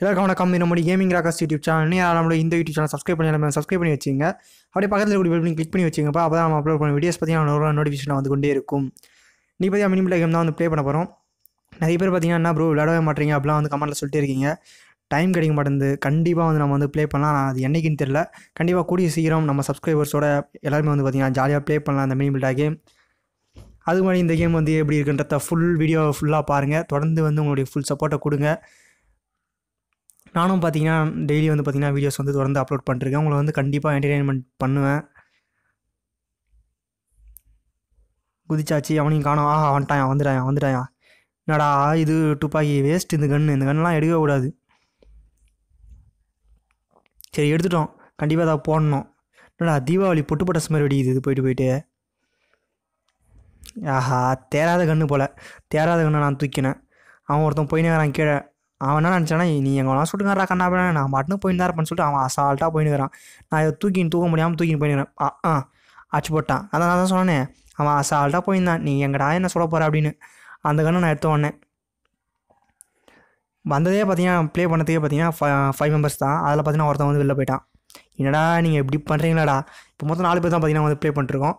எல்லாருக்கும் வணக்கம். நம்மளுடைய கேமிங் ராக்கர்ஸ் யூடியூப் சேனல் நம்மளோட இந்த யூடியூப் சேனல் சப்ஸ்கிரைப் பண்ணி வச்சுங்க. அப்படியே பக்கத்தில் கூட பெல் கிளிக் பண்ணி வச்சுங்கப்பா. அப்போ தான் நம்ம அப்லோட் பண்ண வீடியோஸ் பார்த்தீங்கன்னா ஒரு நோட்டிஃபிகேஷன் வந்து கொண்டே இருக்கும். நீ பார்த்தீங்கன்னா மினிமில் கேம் தான் வந்து ப்ளே பண்ண போகிறோம். நிறைய பேர் பார்த்தீங்கன்னா என்ன ப்ரோ விளையாடவே மாட்டீங்க அப்படிலாம் வந்து கமெண்ட்டில் சொல்லிட்டு இருக்கீங்க. டைம் கிடைக்க மாட்டேங்குது. கண்டிப்பாக வந்து நம்ம வந்து ப்ளே பண்ணலாம். அது என்றைக்குன்னு தெரியல. கண்டிப்பாக கூடிய சீக்கிரம் நம்ம சப்ஸ்கிரைபர்ஸோட எல்லாருமே வந்து பார்த்தீங்கன்னா ஜாலியாக ப்ளே பண்ணலாம் அந்த மினிமில் கேம். அது மாதிரி இந்த கேம் வந்து எப்படி இருக்குன்றத ஃபுல் வீடியோ ஃபுல்லாக பாருங்கள். தொடர்ந்து வந்து உங்களுடைய ஃபுல் சப்போர்ட்டை கொடுங்க. நானும் பார்த்தீங்கன்னா டெய்லி வந்து பார்த்தீங்கன்னா வீடியோஸ் வந்து தொடர்ந்து அப்லோட் பண்ணிருக்கேன். உங்களை வந்து கண்டிப்பாக என்டர்டெயின்மெண்ட் பண்ணுவேன். குதிச்சாச்சு, அவனையும் காணோம். வந்துட்டாயா. என்னடா இது துப்பாக்கி வேஸ்ட். இந்த கன்னுலாம் எடுக்கவே கூடாது. சரி எடுத்துட்டோம். கண்டிப்பாக அதை போடணும். என்னடா தீபாவளி பொட்டு பட்டாசு மாதிரி வெடிக்குது இது போயிட்டு. ஆஹா, தேராத கன்று போல். தேராத கண்ணை நான் தூக்கினேன். அவன் ஒருத்தன் போயினுக்கிறான் கீழே. அவன் என்ன நினச்சானா, நீ எங்கே வேணா சுட்டுங்கிறா கண்ணா போய் நான் மட்டும் போயின்னு இருப்பேன்னு சொல்லிட்டு அவன் அசால்ட்டாக போயினுக்கிறான். நான் இதை தூக்க முடியாமல் போயினுக்கிறேன். ஆச்சு போட்டான். அதான் நான் தான் சொன்னேன், அவன் அசால்ட்டாக போயிருந்தான். நீ எங்கடா என்ன சொல்ல போகிற அப்படின்னு. அந்த கண்ணை நான் எடுத்த உடனே வந்ததே பார்த்தீங்கன்னா ப்ளே பண்ணதுக்கே பார்த்தீங்கன்னா 5 மெம்பர்ஸ் தான். அதில் பார்த்தீங்கன்னா ஒருத்தன் வந்து வெளில போயிட்டான். என்னடா நீங்கள் எப்படி பண்ணுறீங்களாடா? இப்போ மொத்தம் 4 பேர் தான் பார்த்தீங்கன்னா வந்து ப்ளே பண்ணிட்டுருக்கோம்.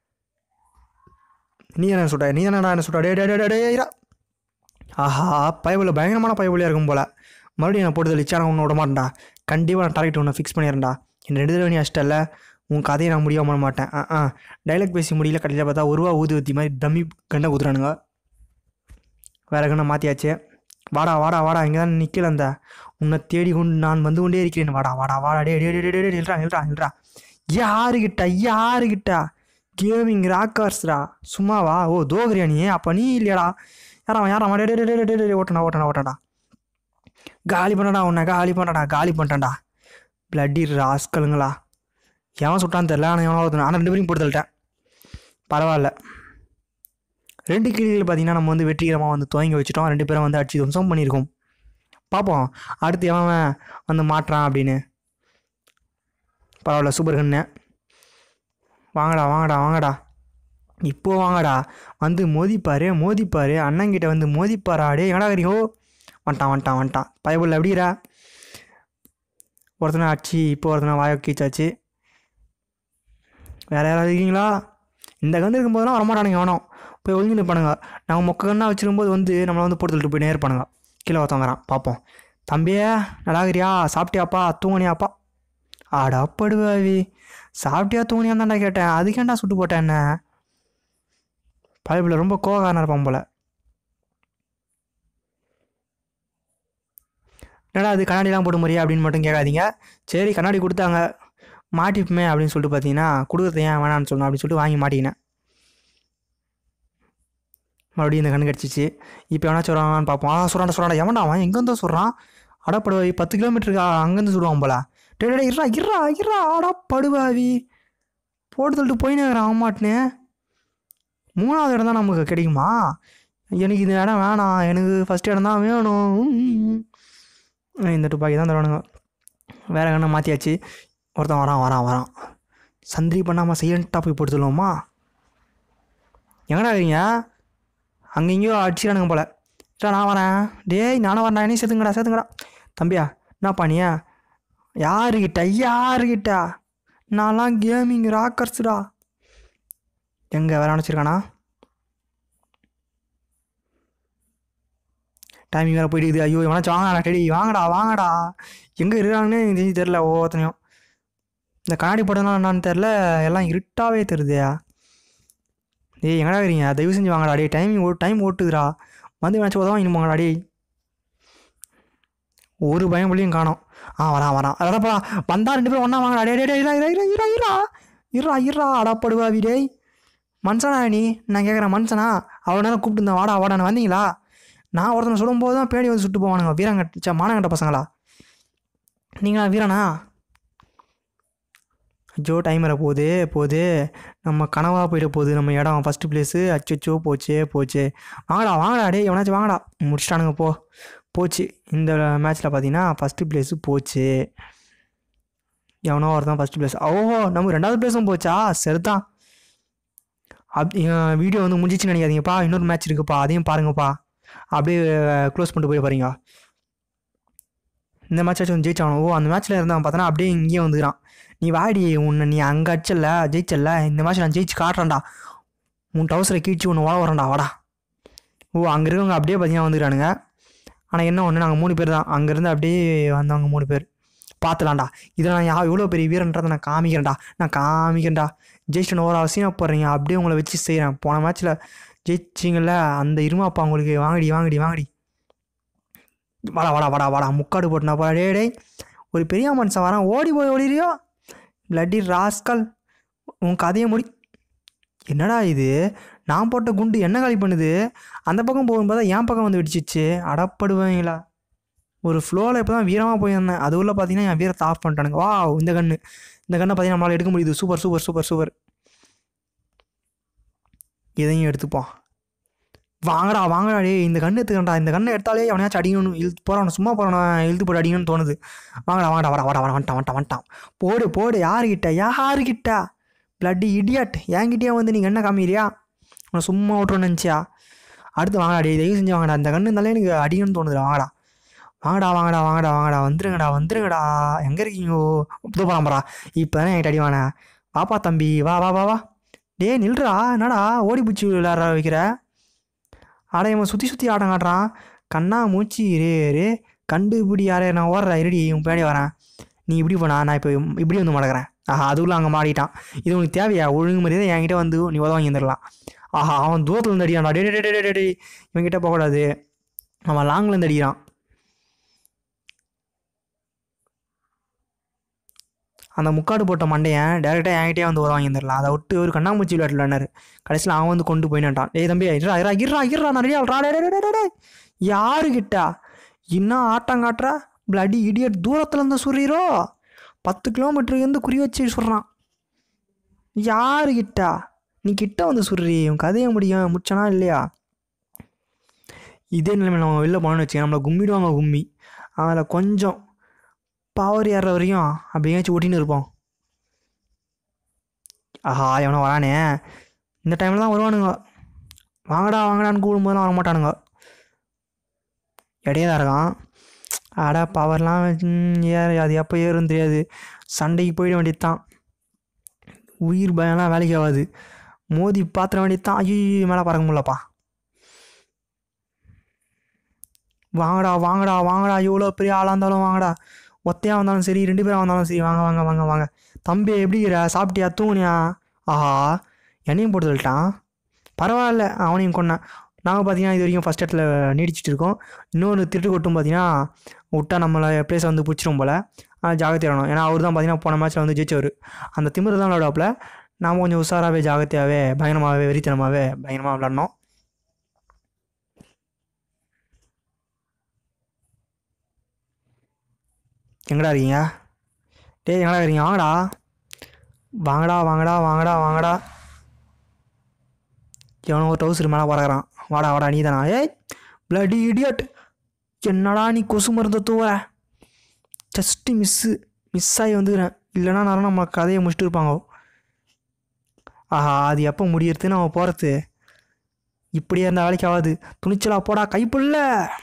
நீ என்ன சுட்டா? டே. ஆஹா, பயபுல பயங்கரமான பயபுலியாக இருக்கும் போல். மறுபடியும் நான் போட்டு தெளிச்சான ஒன்று விட மாட்டேன்டா. கண்டிப்பாக நான் டார்கெட் ஒன்று ஃபிக்ஸ் பண்ணிடுறேன்டா. என் 2 தடவை நீ அஷ்டல்ல, உன் கதையை நான் முடியாம மாட்டேன். டைலாக் பேசி முடியல. கடையில் பார்த்தா ஒரு ரூபா ஊதி மாதிரி டம்மி கண்ணை குத்துறானுங்க. வேறு கண்ணை மாற்றியாச்சு. வாடா இங்கே தான் நிற்கல. அந்த உன்னை தேடி கொண்டு நான் வந்து கொண்டே இருக்கிறேன். வாடா டே நில்றா. யாருக்கிட்டா? கேமிங் ராக்கர்ஸ்டா. சும்மாவா? ஓ தோகரியா நீ? அப்போ நீ இல்லையாடா? யாரா ஓட்டண்டா. காலி பண்ணிட்டேன்டா. பிளட்டி ராஸ்கலுங்களா. எவன் சுட்டான்னு தெரில. ஆனால் 2 பேரையும் போட்டு தள்ளிட்டேன். பரவாயில்ல. 2 கிளிகள் பார்த்தீங்கன்னா நம்ம வந்து வெற்றிகரமாக வந்து துவங்கி வச்சுட்டோம். 2 பேரும் வந்து அடிச்சு துவம்சம் பண்ணியிருக்கோம். பார்ப்போம் அடுத்து எவன் வந்து மாட்டுறான் அப்படின்னு. பரவாயில்ல, சூப்பர் கண்ணு. வாங்கடா இப்போ வாங்கடா. வந்து மோதிப்பாரு. அண்ணங்கிட்ட வந்து மோதிப்பாராடே. எங்கடா கறியோ? வந்துட்டான். பயபுள்ள எப்படிரா? ஒருத்தனை ஆச்சு. இப்போ ஒருத்தனை வாய கீச்சாச்சு. வேறு யாராவது இருக்கீங்களா? இந்த கன்று இருக்கும்போதெல்லாம் வரமாட்டானுங்க. வேணும் போய் ஒழுங்கு நிற்பானுங்க. நாங்கள் மொக்க கண்ணாக வச்சுருக்கும்போது வந்து நம்மளை வந்து போட்டு தள்ளிட்டு போய் நேர்ப்பானுங்க. கீழே ஒருத்தவங்கிறான். பார்ப்போம். தம்பியே நல்லாகிறியா? சாப்பிட்டியாப்பா? தூங்கினியாப்பா? ஆடாப்படுவாவி. சாப்பிட்டியா தூங்கினியா தான்டா கேட்டேன். அதுக்கேண்டா சுட்டு போட்டேன் என்ன? பழைய ரொம்ப கோவக்காரனாக இருப்பான் போல். என்னடா அது கண்ணாடிலாம் போட்டு முறையா அப்படின்னு மட்டும் கேட்காதீங்க. சரி கண்ணாடி கொடுத்தாங்க மாட்டிப்போமே அப்படின்னு சொல்லிட்டு பார்த்தீங்கன்னா கொடுக்குறது ஏன் வேணான்னு சொல்லணும் அப்படின்னு சொல்லிட்டு வாங்கி மாட்டிக்கினேன். மறுபடியும் இந்த கண்ணு கிடச்சிச்சு. இப்போ வேணா சொல்கிறாங்கன்னு பார்ப்போம். சொல்கிறான்டா. எவன்டா அவன்? எங்கேருந்தோ சொல்கிறான். அடப்படுவாவி. 10 கிலோமீட்டருக்கு அங்கேருந்து சொல்லுவான் போல. டே இறா அடப்படுவாவி. போட்டு தள்ளிட்டு போயின்னு அவன் மாட்டினே. 3வது இடம் தான் நமக்கு கிடைக்குமா? எனக்கு இந்த இடம் வேணாம். எனக்கு ஃபஸ்ட் இடம் தான் வேணும். இந்த துப்பாக்கி தான் தருவானுங்க. வேறு கண்ணை மாற்றியாச்சு. ஒருத்தன் வரான். சந்திரி பண்ணாமல் சைலண்ட்டாக போய் போட்டு சொல்லுவோமா? எங்கடா இருக்கீங்க? அங்கே எங்கேயோ அடிச்சிடானுங்க போல. நான் வரேன். டேய் நானும் வரேன். என்ன சேர்த்துங்கடா. தம்பியா என்னப்பா நீ? யாருக்கிட்டா? நான்லாம் கேமிங் ராக்கர்ஸ்டா. எங்கே வேற அனுப்பிச்சிருக்கானா? டைமிங் வேறு போயிடுது. ஐயோ எவனாச்சும் வாங்கடா. டெடி வாங்கடா. எங்கே இருக்காங்கன்னு தெரில. ஒவ்வொருத்தனையும் இந்த கண்ணாடி போட்டதுனால என்னான்னு தெரில. எல்லாம் இருட்டாகவே தெரியுதுயா. டேய் எங்கடா இருக்கிறீங்க? தயவு செஞ்சு வாங்கடா. டே டைம் ஓட்டுதுடா. வந்து வேணாச்சும் உதவா இன்னும் வாங்கடா. டே ஒரு பயம் புள்ளியும் காணோம். வரான். அடப்பா வந்தா 2 பேரும் ஒன்றா வாங்கடா. டே இரா அடப்படுவாவி. டேய் மனுஷனா நீ? நான் கேட்குறேன் மனுஷனா? அவ்வளோ நேரம் கூப்பிட்டு இருந்தேன். வாடான்னு வந்தீங்களா? நான் ஒருத்தனை சுடும்போது தான் பேடி வந்து சுட்டு போவானுங்க. மானங்கட்ட பசங்களா நீங்களா? வீரனா? அச்சோ டைமரை போகுது. நம்ம கனவாக போயிட போகுது நம்ம இடம். First place. அச்சோ போச்சு. வாங்கடா. டே எவனாச்சும் வாங்கடா. முடிச்சிட்டானுங்க. போச்சு. இந்த மேட்ச்சில் பார்த்தீங்கன்னா ஃபஸ்ட்டு ப்ளேஸு போச்சு. எவனோ ஒருத்தான் ஃபஸ்ட்டு ப்ளேஸ். ஓஹோ நம்ம 2வது ப்ளேஸும் போச்சா? சரிதான். வீடியோ வந்து முடிஞ்சிச்சுன்னு நினைக்காதீங்கப்பா. இன்னொரு மேட்ச் இருக்குப்பா, அதையும் பாருங்கப்பா. அப்படியே க்ளோஸ் பண்ணிட்டு போய் பாருங்க. இந்த மேட்சாச்சும் வந்து ஜெயிச்சாகணும். ஓ அந்த மேட்ச்சில் இருந்தவன் பார்த்தோன்னா அப்படியே இங்கேயே வந்துக்கிறான். நீ வாடி உன்னை நீ அங்கே அடிச்சல ஜெயிச்சல, இந்த மேட்ச் நான் ஜெயிச்சு காட்டுறேன்டா, உன் டவுசரை கீழ்ச்சி ஒன்று ஓட வரேன்டா வாடா. ஓ அங்கே இருக்கவங்க அப்படியே பார்த்தீங்கன்னா வந்துக்கிறானுங்க. ஆனால் என்ன ஒன்று, நாங்கள் 3 பேர் தான் அங்கேருந்து அப்படியே வந்தவங்க 3 பேர். பார்த்துலாம்டா, இதில் நான் எவ்வளோ பெரிய வீரன்றதை நான் காமிக்கிறேன்டா. ஜெயிச்சுன்னு ஒரு அவசியம் போடுறீங்க, அப்படியே உங்களை வச்சு செய்கிறேன். போன மேட்ச்சில் ஜெயிச்சிங்கல்ல, அந்த இருமாப்பா உங்களுக்கு. வாங்கடி வாடா முக்காடு போட்டுனா போடா. டே ஒரு பெரிய மனுஷன் வரான், ஓடி போய் ஓடிறியோ பிளட்டி ராஸ்கல், உன் கதையை முடி. என்னடா இது, நான் போட்ட குண்டு என்ன காலி பண்ணுது? அந்த பக்கம் போகும்போது என் பக்கம் வந்து வெடிச்சிச்சு. அடப்படுவாங்களா, ஒரு ஃப்ளோவில் இப்போ தான் வீரமாக போயிருந்தேன், அது உள்ள பார்த்தீங்கன்னா என் வீரத்தை ஆஃப் பண்ணிட்டானுங்க. வா இந்த கண்ணை பார்த்தீங்கன்னா நம்மளால் எடுக்க முடியுது. சூப்பர். எதையும் எடுத்துப்போம். வாங்கடா டே, இந்த கண்ணு எடுத்துக்கண்டா. இந்த கண்ணை எடுத்தாலே அவனையாச்சும் அடிக்கணும், இழுத்து போகிறான், சும்மா போகிறான், இழுத்து போட்டு அடிக்கணும்னு தோணுது. வாங்கடா வந்துட்டான். போடு. யாருக்கிட்ட பிளட்டி இடியாட், என்கிட்டயே வந்து நீங்கள் என்ன காமிக்கிறியா? உன்னை சும்மா விட்றோன்னு நினச்சியா? அடுத்து வாங்கடா டே, தயவு செஞ்சு வாங்கடா. இந்த கண்ணு இருந்தாலே எனக்கு அடிக்கணும்னு தோணுதுடா. வாங்கடா. வந்துருங்கடா. எங்கே இருக்கீங்கோ? புது பரம்பரா இப்போ தானே என்கிட்ட அடிவானே. வாப்பா தம்பி, வா. டே நில்றா, என்னடா ஓடி பூச்சி விளையாட வைக்கிற? ஆட இவன் சுற்றி ஆட்டம் காட்டுறான். கண்ணா மூச்சு ரே கண்டுபிடி யாரே, நான் ஓடுறேன் இருடி, உன் பின்னாடி வரேன். நீ இப்படி போனா, நான் இப்போ இப்படி வந்து மடக்கிறேன். அதுக்குள்ள அங்கே மாடிட்டான். இது உனக்கு தேவையா? ஒழுங்கு மாதிரியே என்கிட்ட வந்து நீ உதவாங்கி வந்துடலாம். அவன் தூரத்தில் இருந்து அடிக்கிறான்டா. டே இவன்கிட்ட போகக்கூடாது, அவன் லாங்கிலேருந்து அடிக்கிறான். அந்த முக்காடு போட்ட மண்டையன் டேரெக்டாக என்கிட்டே வந்து உதவாங்கி வந்துடலாம். அதை விட்டு ஒரு கண்ணாமூச்சி விளையாட்டுலாரு. கடைசியில் அவன் வந்து கொண்டு போயினான்ட்டான். டேய் தம்பி இருறா நிறையா டே யாருக்கிட்டா இன்னும் ஆட்டம் காட்டுறா? பிளட்டி இடியட், தூரத்தில் இருந்து சுடுறீரோ? 10 கிலோமீட்டருக்கு குறி வச்சு சொல்கிறான். யாருக்கிட்டா? நீ கிட்ட வந்து சுடுறி, உன் கதையை முடிச்சனா இல்லையா? இதே நிலைமை நம்ம வெளில போனோன்னு வச்சுக்க, நம்மளை கும்மிடுவாங்க. அதில் கொஞ்சம் பவர் ஏறுற வரையும் அப்படியாச்சும் ஓட்டின்னு இருப்போம். எவனோ வரானே, இந்த டைமில் தான் வருவானுங்க. வாங்கடான்னு கூடும்போதெல்லாம் வர மாட்டானுங்க. இடையே தான் இருக்கான். பவர்லாம் அது எப்போ ஏறுன்னு தெரியாது. சண்டைக்கு போயிட வேண்டியது தான். உயிர் பயம்லாம் வேலைக்கு ஆகாது. மோதி பாத்திர வேண்டியது தான். ஐயோ மேலே பறக்க முடியலப்பா. வாங்கடா எவ்வளோ பெரிய ஆளாக இருந்தாலும் வாங்கடா. ஒத்தையாக வந்தாலும் சரி, 2 பேராக வந்தாலும் சரி, வாங்க. தம்பி எப்படி இருக்கிற? சாப்பிட்டியா? தூங்குனியா? என்னையும் போட்டு சொல்லிட்டான். பரவாயில்ல, அவனையும் கொன்னேன். நாங்கள் பார்த்தீங்கன்னா இது வரைக்கும் ஃபஸ்ட் இடத்துல நீடிச்சிட்டு இருக்கோம். இன்னொரு திருட்டு கொட்டும் பார்த்தீங்கன்னா விட்டா நம்மளை பிளேஸை வந்து பிடிச்சிரும் போல். ஜாகிரதையாகணும். ஏன்னா அவர் தான் பார்த்தீங்கன்னா போன மேட்ச்சில் வந்து ஜெயிச்சவர். அந்த திமிரு தான் விளையாடுவாப்பில். நாம் கொஞ்சம் உஷாராகவே, ஜாகிரதையாகவே, பயங்கரமாகவே, வெறித்தனமாகவே பயங்கரமாக விளாட்னோம். எங்கடா இருக்கீங்க? எங்கடா இருக்கீங்க? வாங்கடா. எவனோ ஒரு டவுசர் மேலே பறக்கிறான். வாடா நீ தானா? பிளட்டி இடியட், என்னடா நீ கொசு மருந்த தூவ? ஜஸ்ட்டு மிஸ் ஆகி வந்துக்கிறேன். இல்லைனா நேரம் நம்ம கதையை முடிச்சுட்டு இருப்பாங்க. அது எப்போ முடியறது நம்ம போகிறது? இப்படியே இருந்தால் வேலைக்கு ஆகாது. துணிச்சலா போடா, கைப்புள்ள.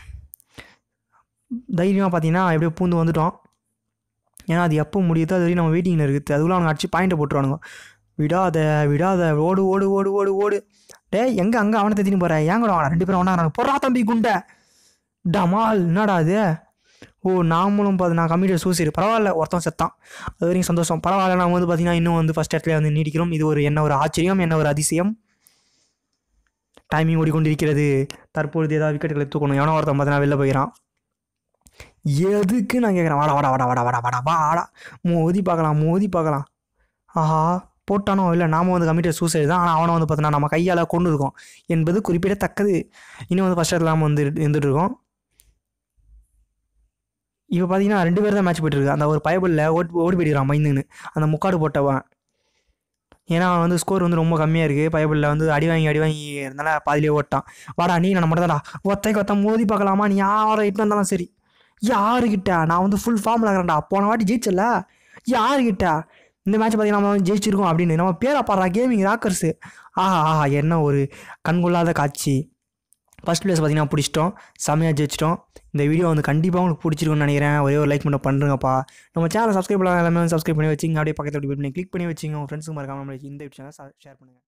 தைரியமாக பார்த்தீங்கன்னா எப்படியோ பூந்து வந்துட்டோம். ஏன்னா அது எப்போ முடியுதோ அது வரைக்கும் நம்ம வெயிட்டிங்கில் இருக்குது. அதுக்குள்ள அவனுக்கு அடிச்சு பாயிண்ட்டை போட்டுருவானுங்க. விடாத ஓடு. எங்கே அங்கே அவனை தேத்தின்னு போகிறேன்? ஏன் கூட வாங்க, 2 பேரும் ஒன்றாங்க. போடுறா தம்பி குண்டை. டமால், என்னடா அது? நாமளும் நான் கம்மிட்டட் சூசைடு. பரவாயில்ல, ஒருத்தன் செத்தான், அது வரைக்கும் சந்தோஷம். பரவாயில்ல, நம்ம வந்து பார்த்தீங்கன்னா இன்னும் வந்து ஃபஸ்ட் இடத்துல வந்து நீடிக்கிறோம். இது என்ன ஒரு ஆச்சரியம், என்ன ஒரு அதிசயம். டைமிங் ஓடிக்கொண்டிருக்கிறது. தற்பொழுது ஏதாவது விக்கெட்டுகளை தூக்கணும். எவனோ ஒருத்தன் பார்த்தீங்கன்னா வெளில போயிடறான். எதுக்கு நான் கேட்குறேன்? வாடா மோதி பார்க்கலாம். போட்டானோ இல்லை, நாம் வந்து கம்மிட்டட் சூசைடு தான். ஆனால் அவனை வந்து பார்த்தோன்னா நம்ம கையால் கொண்டு இருக்கோம் என்பது குறிப்பிடத்தக்கது. இன்னும் வந்து ஃபஸ்ட் இடத்துல நாம் வந்து இருந்துகிட்ருக்கோம். இப்போ பார்த்தீங்கன்னா 2 பேர் தான் மேட்ச் போய்ட்டுருக்கு. அந்த ஒரு பயபிளில் ஓடி போயிடுறான் மைந்துன்னு, அந்த முக்காடு போட்டவன். ஏன்னா அவன் வந்து ஸ்கோர் வந்து ரொம்ப கம்மியாக இருக்குது. பயபிளில் வந்து அடி வாங்கி இருந்தால பாதிலே ஓட்டான். வாடா நீ நான் மட்டும் தான்டா ஒத்த மோதி பார்க்கலாமா? நீ யாரை இட்டு வந்தாலும் சரி. யாருக்கிட்ட? நான் வந்து ஃபுல் ஃபார்மில் இருக்கிறேன்டா. போன வாட்டி ஜெயிச்சல. யாருக்கிட்ட? இந்த மேட்ச் பார்த்தீங்கன்னா நம்ம ஜெயிச்சிருக்கோம் அப்படின்னு நம்ம பேரை பாடுறா, கேமிங் ராக்கர்ஸு. என்ன ஒரு கண்கொள்ளாத காட்சி. ஃபஸ்ட் ப்ளேஸ் பார்த்தீங்கன்னா பிடிச்சிட்டோம், செம்மையாக ஜெயிச்சிட்டோம். இந்த வீடியோ வந்து கண்டிப்பாக உங்களுக்கு பிடிச்சிருக்குன்னு நினைக்கிறேன். ஒரே ஒரு லைக் மட்டும் பண்ணுறங்கப்பா. நம்ம சேனல் சப்ஸ்கிரைப் பண்ணலாம், எல்லாமே வந்து சப்ஸ்கிரைப் பண்ணி வச்சிங்க. அப்படியே பக்கத்தில் பண்ணி கிளிக் பண்ணி வச்சிங்க. உங்கள் ஃப்ரெண்ட்ஸுக்கு மறக்காம இந்த சேனலை ஷேர் பண்ணுங்கள்.